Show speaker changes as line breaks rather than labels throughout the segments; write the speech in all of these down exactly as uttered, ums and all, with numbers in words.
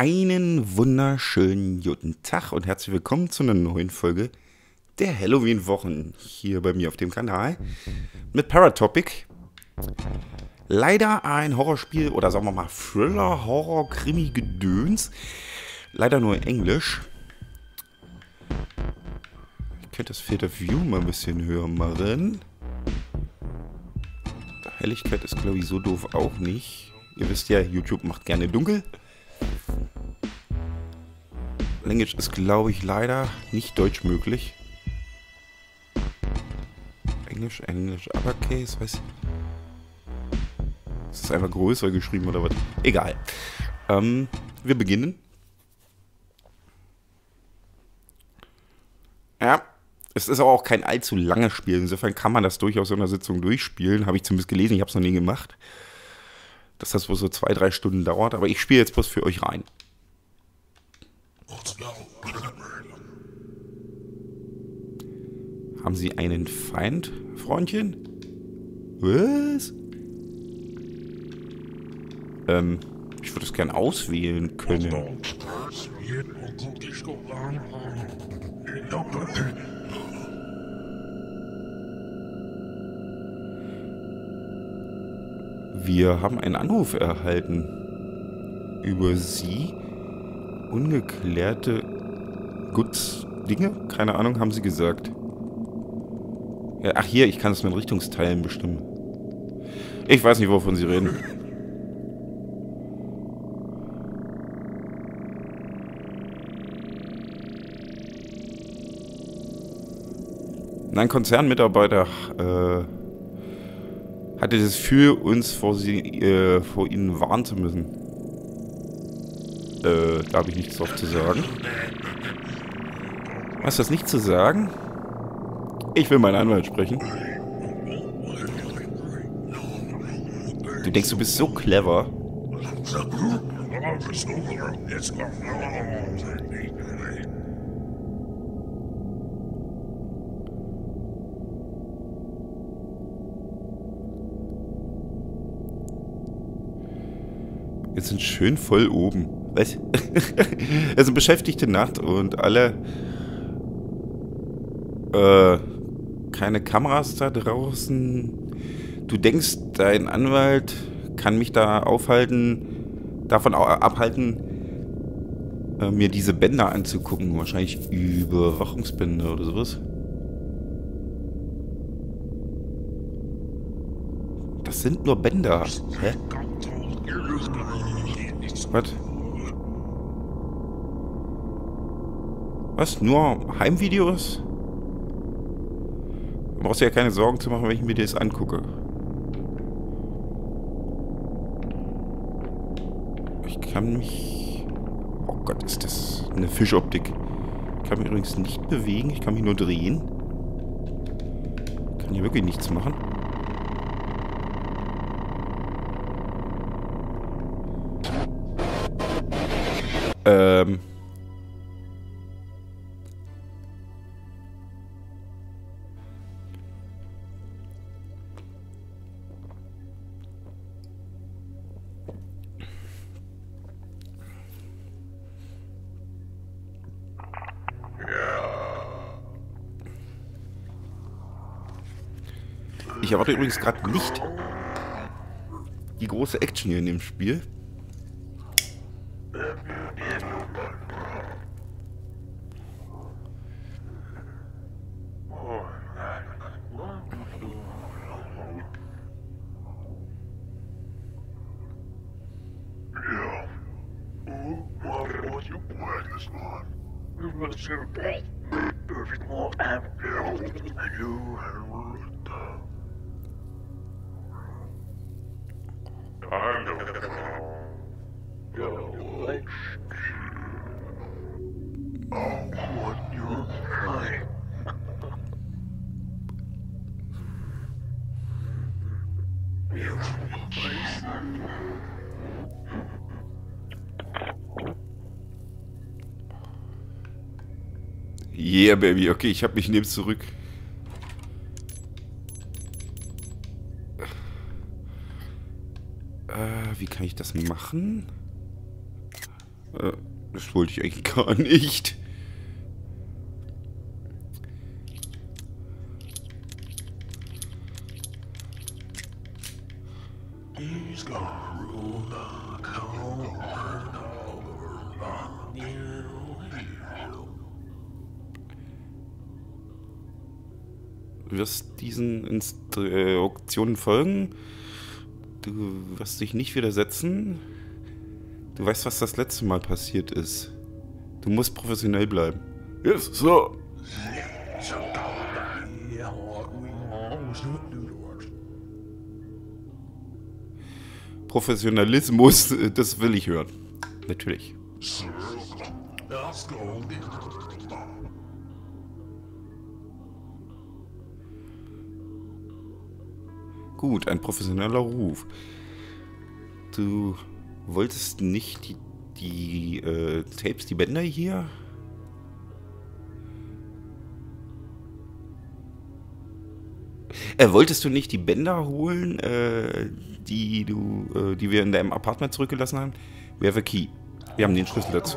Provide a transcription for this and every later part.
Einen wunderschönen guten Tag und herzlich willkommen zu einer neuen Folge der Halloween-Wochen hier bei mir auf dem Kanal mit Paratopic. Leider ein Horrorspiel oder sagen wir mal Thriller, Horror, Krimi, Gedöns. Leider nur Englisch. Ich könnte das Field of View mal ein bisschen höher machen. Helligkeit ist glaube ich so doof auch nicht. Ihr wisst ja, YouTube macht gerne dunkel. Language ist, glaube ich, leider nicht deutsch möglich. Englisch, Englisch, Uppercase, weiß ich. Ist das einfach größer geschrieben oder was? Egal. Ähm, wir beginnen. Ja, es ist aber auch kein allzu langes Spiel. Insofern kann man das durchaus in einer Sitzung durchspielen. Habe ich zumindest gelesen, ich habe es noch nie gemacht. Dass das wohl so zwei, drei Stunden dauert. Aber ich spiele jetzt bloß für euch rein. Haben Sie einen Feind, Freundchen? Was? Ähm, ich würde es gern auswählen können. Wir haben einen Anruf erhalten. Über Sie? Ungeklärte Guts Dinge? Keine Ahnung, haben Sie gesagt. Ja, ach hier, ich kann es mit Richtungsteilen bestimmen. Ich weiß nicht, wovon Sie reden. Ein Konzernmitarbeiter äh, hatte das Gefühl, uns vor, sie, äh, vor Ihnen warnen zu müssen. Äh, da habe ich nichts drauf zu sagen. Was ist das nicht zu sagen? Ich will meinen Anwalt sprechen. Du denkst, du bist so clever. Wir sind schön voll oben. Was? Es ist eine beschäftigte Nacht und alle... Äh... keine Kameras da draußen. Du denkst, dein Anwalt kann mich da aufhalten, davon abhalten, äh, mir diese Bänder anzugucken. Wahrscheinlich Überwachungsbänder oder sowas. Das sind nur Bänder. Hä? Was? Was? Nur Heimvideos? Du brauchst ja keine Sorgen zu machen, wenn ich mir das angucke. Ich kann mich... Oh Gott, ist das eine Fischoptik. Ich kann mich übrigens nicht bewegen, ich kann mich nur drehen. Ich kann hier wirklich nichts machen. Ähm... Ich erwarte übrigens gerade nicht die große Action hier in dem Spiel. Yeah, Baby. Okay, ich hab mich neben zurück. Äh, wie kann ich das machen? Äh, das wollte ich eigentlich gar nicht. Du wirst diesen Instruktionen folgen. Du wirst dich nicht widersetzen. Du weißt, was das letzte Mal passiert ist. Du musst professionell bleiben. Yes, Sir. Professionalismus, das will ich hören. Natürlich. Gut, ein professioneller Ruf. Du wolltest nicht die, die äh, Tapes, die Bänder hier? Äh, wolltest du nicht die Bänder holen, äh, die du, äh, die wir in deinem Apartment zurückgelassen haben? We have a key. Wir haben den Schlüssel dazu.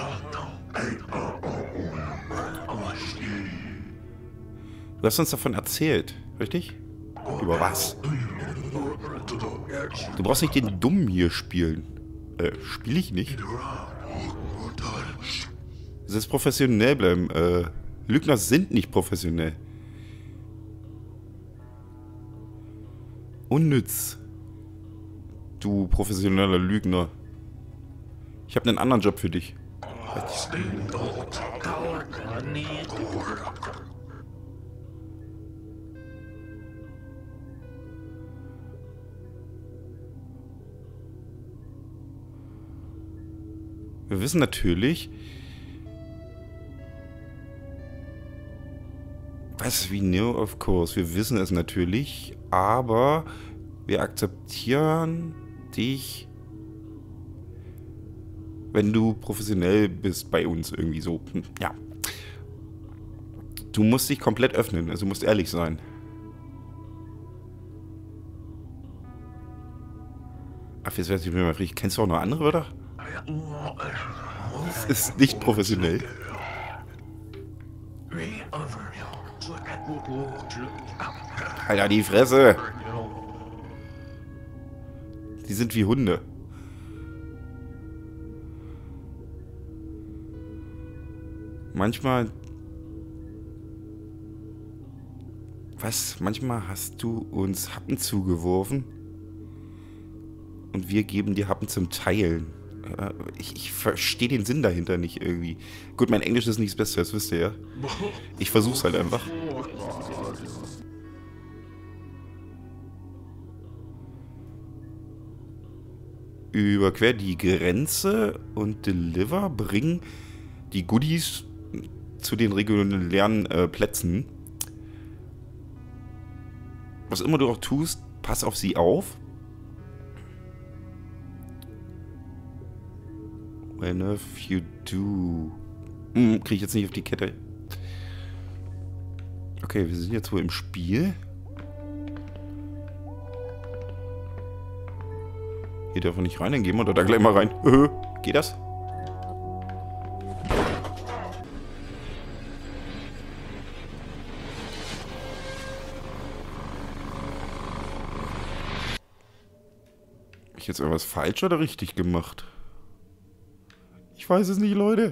Du hast uns davon erzählt, richtig? Über was? Du brauchst nicht den Dummen hier spielen. Äh, spiele ich nicht? Du sollst professionell bleiben. Äh, Lügner sind nicht professionell. Unnütz. Du professioneller Lügner. Ich habe einen anderen Job für dich. Wir wissen natürlich, was we know, of course. Wir wissen es natürlich, aber wir akzeptieren dich, wenn du professionell bist bei uns irgendwie so. Ja. Du musst dich komplett öffnen, also du musst ehrlich sein. Ach, jetzt weiß ich mir mal richtig. Kennst du auch noch andere Wörter? Das ist nicht professionell. Alter, die Fresse! Die sind wie Hunde. Manchmal... Was? Manchmal hast du uns Happen zugeworfen und wir geben dir Happen zum Teilen. Ich, ich verstehe den Sinn dahinter nicht irgendwie. Gut, mein Englisch ist nicht das Beste, das wisst ihr ja. Ich versuch's halt einfach. Überquer die Grenze und deliver, bring die Goodies zu den regulären äh, Plätzen. Was immer du auch tust, pass auf sie auf. When if you do... Hm, krieg ich jetzt nicht auf die Kette. Okay, wir sind jetzt wohl im Spiel. Hier dürfen wir nicht rein, dann gehen wir da gleich mal rein. Geht das? Hab ich jetzt irgendwas falsch oder richtig gemacht? Ich weiß es nicht, Leute.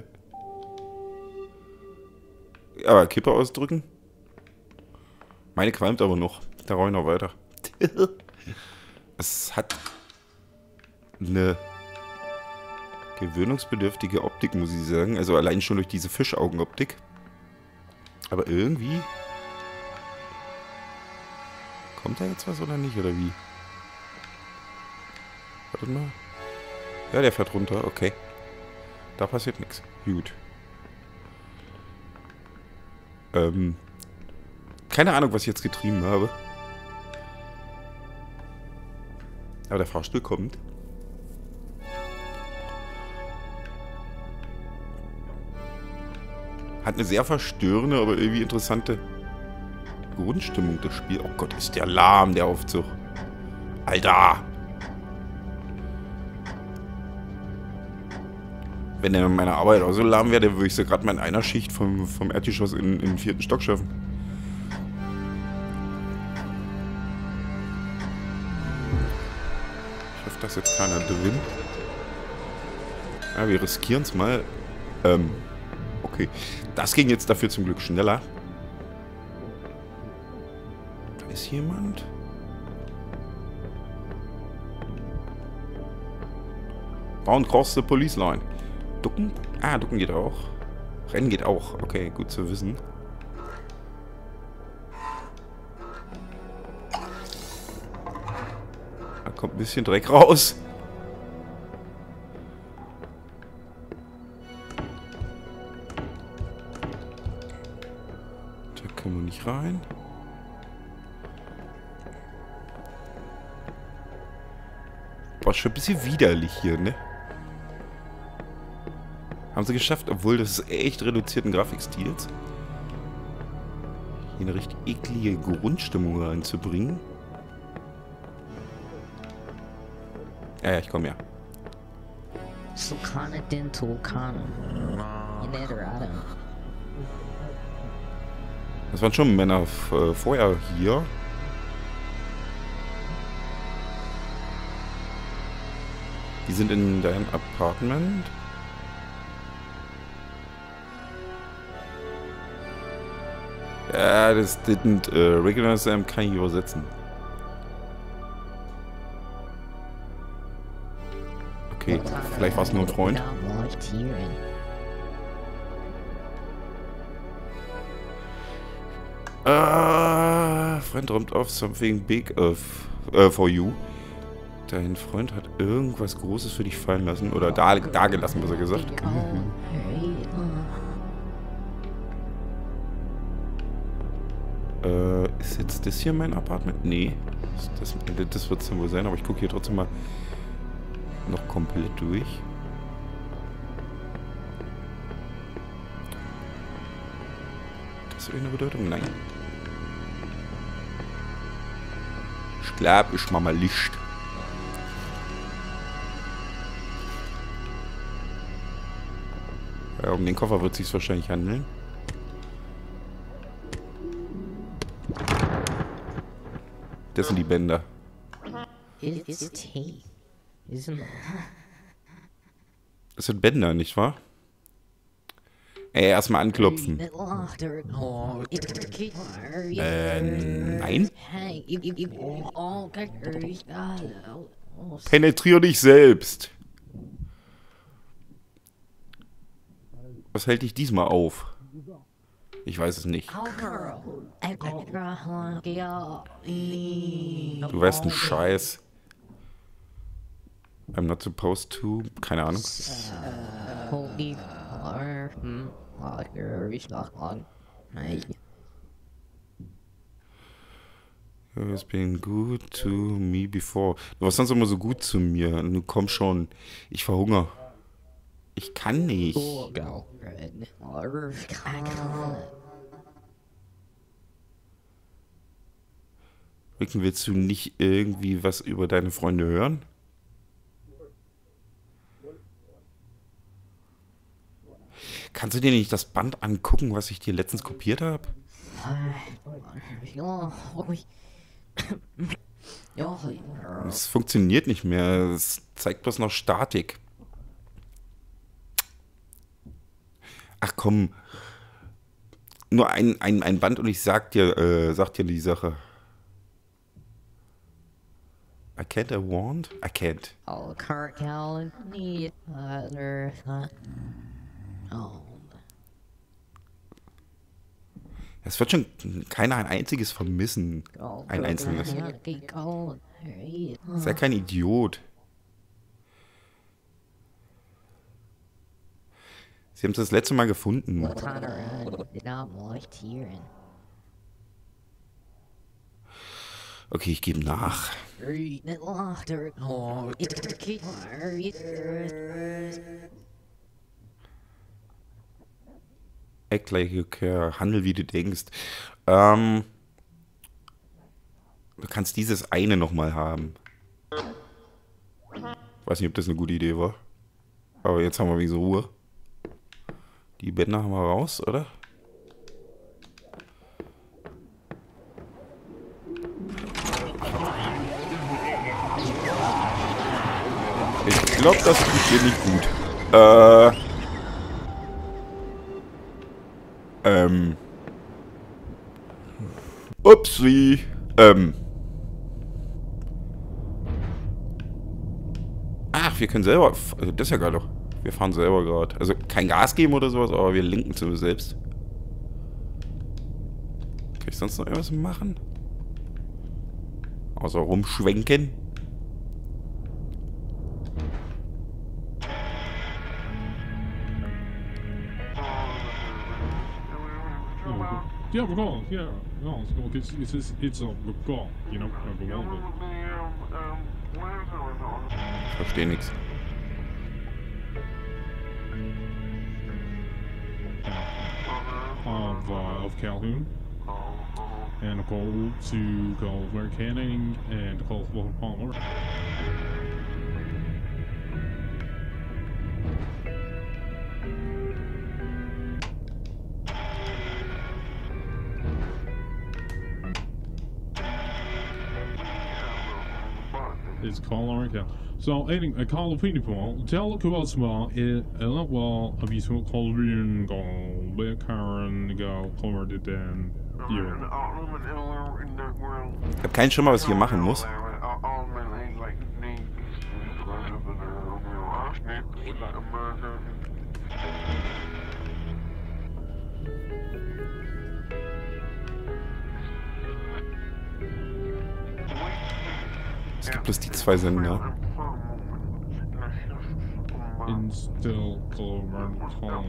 Aber Kippe ausdrücken. Meine qualmt aber noch. Da rauche ich noch weiter. Es hat eine gewöhnungsbedürftige Optik, muss ich sagen. Also allein schon durch diese Fischaugenoptik. Aber irgendwie... Kommt da jetzt was oder nicht, oder wie? Warte mal. Ja, der fährt runter, okay. Da passiert nichts. Gut. Ähm. Keine Ahnung, was ich jetzt getrieben habe. Aber der Fahrstuhl kommt. Hat eine sehr verstörende, aber irgendwie interessante Grundstimmung, das Spiel. Oh Gott, ist der lahm, der Aufzug. Alter! Wenn er meine Arbeit auch so lahm wäre, würde ich sie gerade mal in einer Schicht vom, vom Erdgeschoss in, in den vierten Stock schaffen. Ich hoffe, dass jetzt keiner drin. Ja, wir riskieren es mal. Ähm, okay. Das ging jetzt dafür zum Glück schneller. Da ist jemand. Down cross the police line. Ducken? Ah, ducken geht auch. Rennen geht auch. Okay, gut zu wissen. Da kommt ein bisschen Dreck raus. Da können wir nicht rein. Boah, schon ein bisschen widerlich hier, ne? Haben sie geschafft, obwohl das ist echt reduzierten Grafikstils. Hier eine richtig eklige Grundstimmung reinzubringen. Ja, ja, ich komme ja.
Sulcana Dental Kana. Inedrada.
Das waren schon Männer äh, vorher hier. Die sind in deinem Apartment. Ja, das didn't uh, recognize them, kann ich übersetzen. Okay, vielleicht war es nur ein Freund. Ah, Freund träumt of something big of, uh, for you. Dein Freund hat irgendwas Großes für dich fallen lassen. Oder da, da gelassen, besser gesagt. Mhm. Äh, ist jetzt das hier mein Apartment? Nee. Das, das, das wird es dann wohl sein, aber ich gucke hier trotzdem mal noch komplett durch. Das hat eine Bedeutung? Nein. Ich glaube, ich mach mal Licht. Ja, um den Koffer wird es sich wahrscheinlich handeln. Das sind die Bänder. Das sind Bänder, nicht wahr? Ey, erstmal anklopfen. Äh, nein. Penetrier dich selbst. Was hält dich diesmal auf? Ich weiß es nicht. Du weißt einen Scheiß. I'm not supposed to. Keine Ahnung. You has been good to me before. Du warst sonst immer so gut zu mir. Du komm schon. Ich verhungere. Ich kann nicht. Ricken, willst du nicht irgendwie was über deine Freunde hören? Kannst du dir nicht das Band angucken, was ich dir letztens kopiert habe? Es funktioniert nicht mehr. Es zeigt bloß noch Statik. Ach komm. Nur ein, ein, ein Band und ich sag dir, äh, sag dir die Sache. I can't I want? I can't. Es wird schon keiner ein einziges vermissen. Ein einzelnes. Sei kein Idiot. Sie haben es das letzte Mal gefunden. Okay, ich gebe nach. Act like you care. Handel wie du denkst. Ähm, du kannst dieses eine nochmal haben. Ich weiß nicht, ob das eine gute Idee war. Aber jetzt haben wir wie so Ruhe. Die Bänder haben wir raus, oder? Ich glaube, das tut hier nicht gut. Äh. Ähm. Upsi. Ähm. Ach, wir können selber... Also das ist ja geil doch. Wir fahren selber gerade. Also kein Gas geben oder sowas, aber wir lenken zu selbst. Kann ich sonst noch irgendwas machen? Außer rumschwenken.
Yeah, we're going. Yeah, no, it's going. It's it's it's, it's a we're going. You know, we're going.
Ich verstehe nichts.
Of uh, of Calhoun, and a call to call Mary Canning and a call to Wilson Palmer. It's call Lauren Cal. So, anyway, a call of people. Tell Kubasma is a lot well of you so called in go back Karen go Homer did then you.
Ich habe keinen Schimmer, was ich hier machen muss. Es gibt bloß die zwei Sender.
In still Clover Column.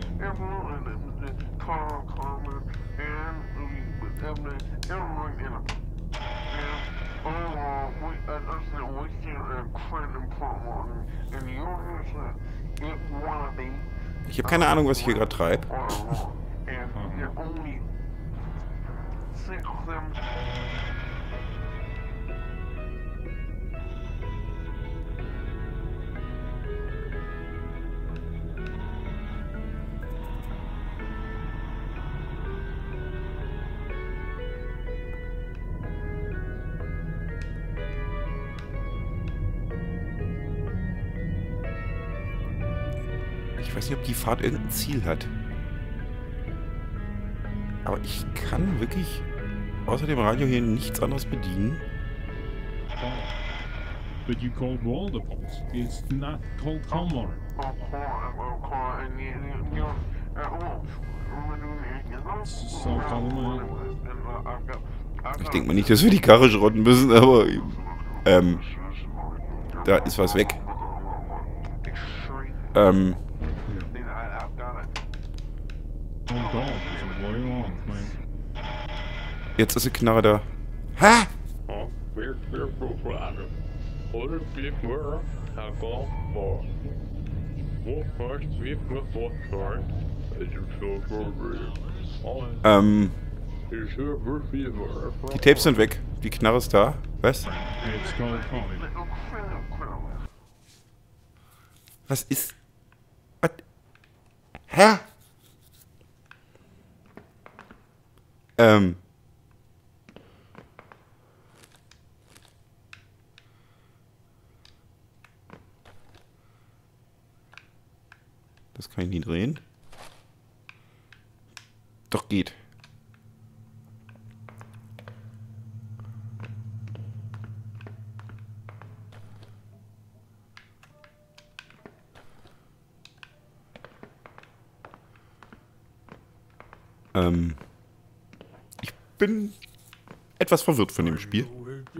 Ich habe keine Ahnung, was ich hier gerade treibe. Ich weiß nicht, ob die Fahrt irgendein Ziel hat. Aber ich kann wirklich außer dem Radio hier nichts anderes bedienen.
But you called Waldepulse. It's not called Colmar. So Colmar.
Ich denke mal nicht, dass wir die Karre schrotten müssen, aber ähm, da ist was weg. Ähm, jetzt ist die Knarre da. Ha! Ähm, die Tapes sind weg. Die Knarre ist da. Was? Was ist... Was? Hä? Ähm... Das kann ich nie drehen. Doch geht. Ähm, ich bin etwas verwirrt von dem Spiel.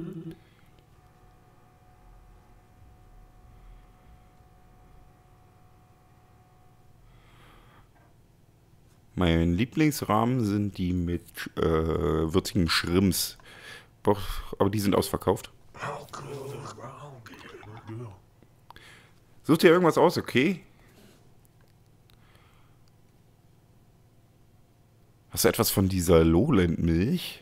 Mein Lieblingsrahmen sind die mit äh, würzigen Shrimps. Boah, aber die sind ausverkauft. Sucht ihr irgendwas aus, okay? Hast du etwas von dieser Lowland-Milch?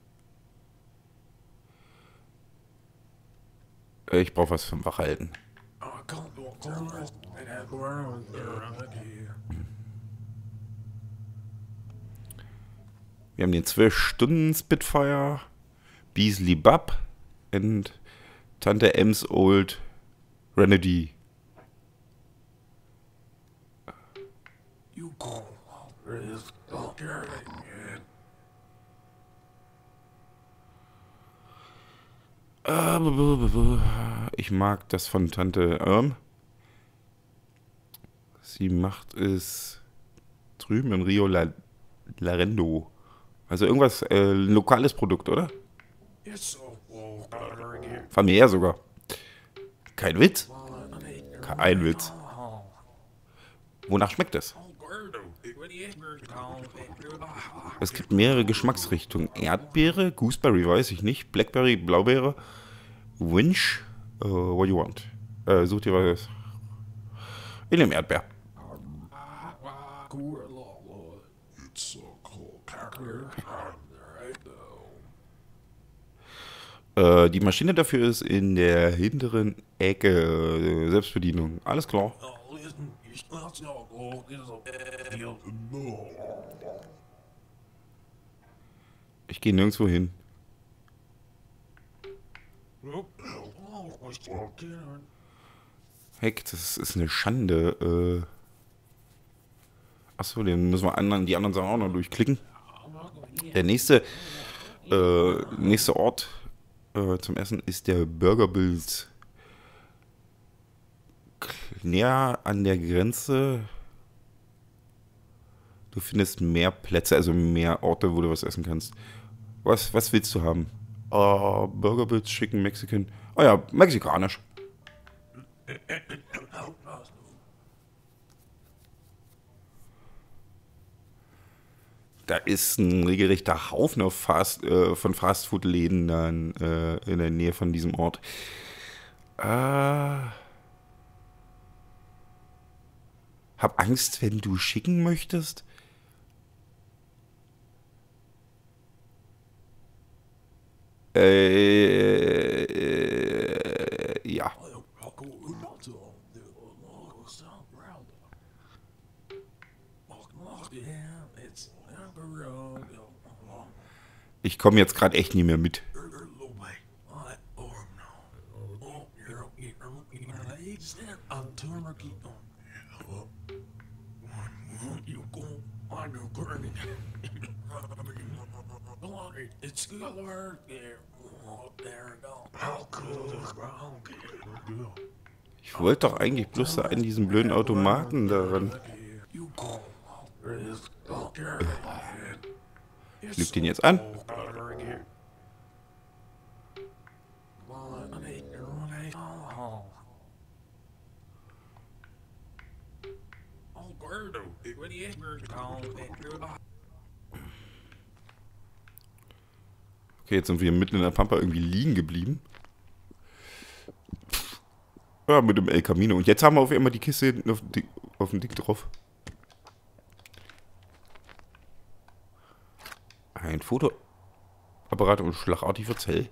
Ich brauche was zum Wachhalten. Wir haben den zwölf Stunden Spitfire, Beasley Bub und Tante M's Old Renedy. Ich mag das von Tante Irm. Sie macht es drüben in Rio La Larendo. Also irgendwas, äh, lokales Produkt, oder? Familiär sogar. Kein Witz. Kein Witz. Wonach schmeckt es? Es gibt mehrere Geschmacksrichtungen. Erdbeere, Gooseberry weiß ich nicht, Blackberry, Blaubeere, Winch, uh, what do you want? Äh, such dir was. Ich nehme Erdbeer. Äh, die Maschine dafür ist in der hinteren Ecke. Äh, Selbstbedienung. Alles klar. Ich gehe nirgendwo hin. Heck, das ist eine Schande. Äh Achso, den müssen wir anderen, die anderen Sachen auch noch durchklicken. Der nächste, äh, nächste Ort äh, zum Essen ist der Burger Bills. Näher an der Grenze. Du findest mehr Plätze, also mehr Orte, wo du was essen kannst. Was, was willst du haben? Uh, Burger Bills, Chicken, Mexican. Oh ja, mexikanisch. Da ist ein regelrechter Haufen auf Fast, äh, von Fastfood-Läden dann äh, in der Nähe von diesem Ort. Äh, hab Angst, wenn du schicken möchtest. Äh, äh, ja. Ich komme jetzt gerade echt nie mehr mit. Ich wollte doch eigentlich bloß da an diesen blöden Automaten daran. Ich lüge den jetzt an. Okay, jetzt sind wir mitten in der Pampa irgendwie liegen geblieben. Ja, mit dem El Camino. Und jetzt haben wir auf einmal die Kiste hinten auf, die, auf dem Dick drauf. Ein Fotoapparat und schlagartig wird's hell.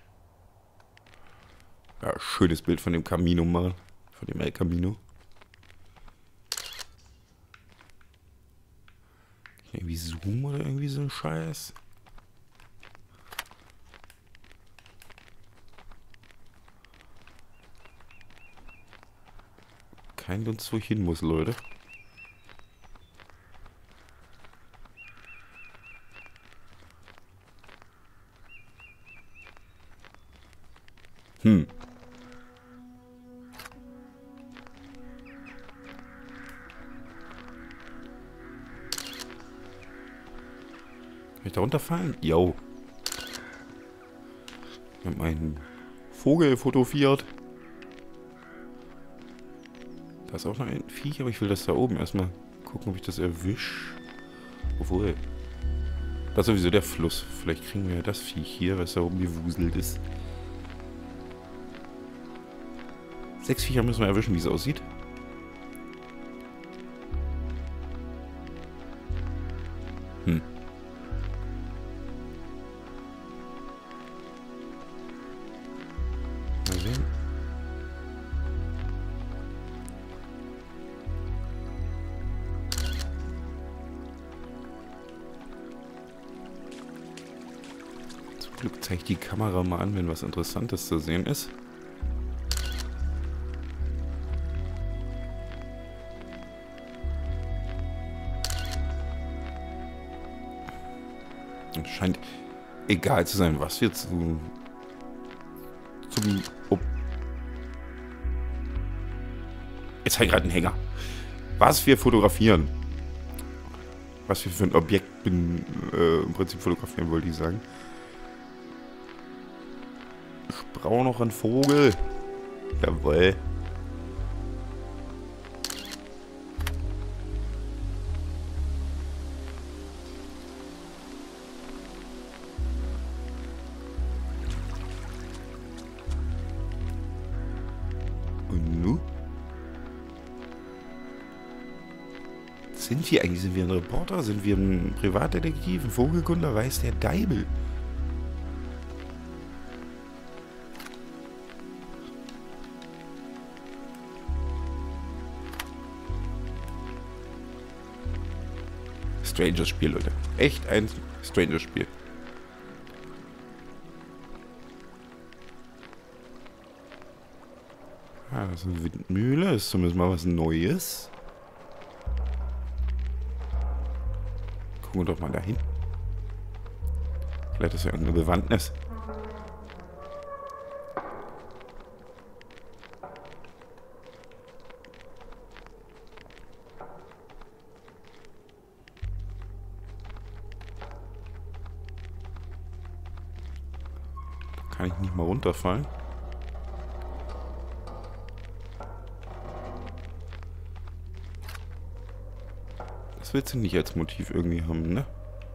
Ja, schönes Bild von dem Camino mal. Von dem El Camino. Irgendwie Zoom oder irgendwie so ein Scheiß. Kein Dunst, wo ich hin muss, Leute. Hm. Kann ich da runterfallen? Jo. Ich habe einen Vogel fotografiert. Da ist auch noch ein Viech, aber ich will das da oben erstmal gucken, ob ich das erwische. Obwohl. Das ist sowieso der Fluss. Vielleicht kriegen wir ja das Viech hier, was da oben gewuselt ist. Sechs Viecher müssen wir erwischen, wie es aussieht. Hm. Mal sehen. Glück zeigt die Kamera mal an, wenn was Interessantes zu sehen ist. Es scheint egal zu sein, was wir zu, zum... Oh. Jetzt habe ich gerade einen Hänger. Was wir fotografieren. Was wir für ein Objekt bin, äh, im Prinzip fotografieren, wollte ich sagen. Ich brauche noch einen Vogel. Jawohl. Und nu? Sind wir eigentlich? Sind wir ein Reporter? Sind wir ein Privatdetektiv? Ein Vogelkunde? Weiß der Deibel. Stranges Spiel, Leute. Echt ein Stranges Spiel. Ah, das ist eine Windmühle. Ist zumindest mal was Neues. Gucken wir doch mal dahin. Vielleicht ist ja irgendeine Bewandtnis. Kann ich nicht mal runterfallen? Das willst du nicht als Motiv irgendwie haben, ne?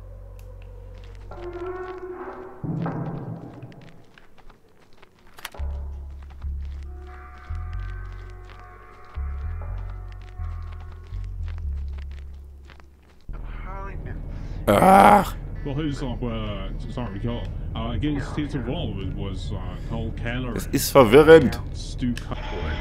Ach!
Well, his uh, sorry, call uh, against his role was uh, Cole Keller.
Das ist verwirrend.
Stu Cutler.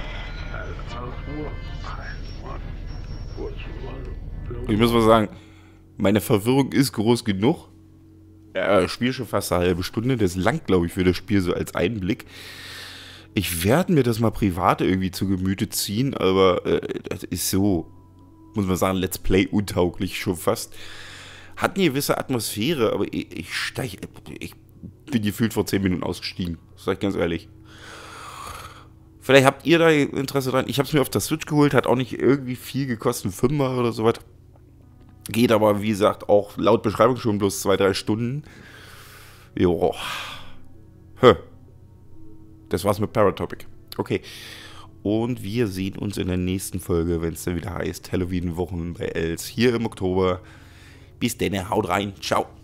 Ich muss mal sagen, meine Verwirrung ist groß genug. Ja, ich spiele schon fast eine halbe Stunde. Das langt, glaube ich, für das Spiel so als Einblick. Ich werde mir das mal privat irgendwie zu Gemüte ziehen, aber äh, das ist so, muss man sagen, Let's Play untauglich schon fast. Hat eine gewisse Atmosphäre, aber ich, ich steige, ich bin gefühlt vor zehn Minuten ausgestiegen. Sag ich ganz ehrlich. Vielleicht habt ihr da Interesse dran. Ich habe es mir auf der Switch geholt, hat auch nicht irgendwie viel gekostet, Fünfer oder sowas. Geht aber, wie gesagt, auch laut Beschreibung schon bloß zwei, drei Stunden. Jo. Hä. Das war's mit Paratopic. Okay. Und wir sehen uns in der nächsten Folge, wenn es dann wieder heißt Halloween-Wochen bei Els hier im Oktober. Bis dann, haut rein. Ciao.